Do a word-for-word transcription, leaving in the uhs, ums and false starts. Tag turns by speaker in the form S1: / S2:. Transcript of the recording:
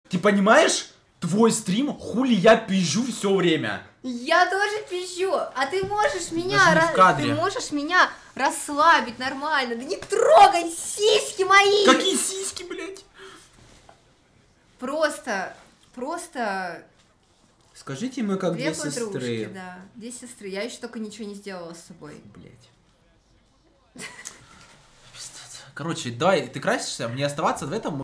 S1: Ты понимаешь? Твой стрим, хули я пизжу все время.
S2: Я тоже пизжу, а ты можешь меня,
S1: Даже не в кадре.
S2: ты можешь меня расслабить нормально, да не трогай сиськи мои!
S1: Какие сиськи, блядь?
S2: Просто, просто...
S3: Скажите, мы как
S2: Две
S3: две сестры.
S2: подружки, да, две сестры, я еще только ничего не сделала с собой.
S1: Блядь. Короче, давай, ты красишься, мне оставаться в этом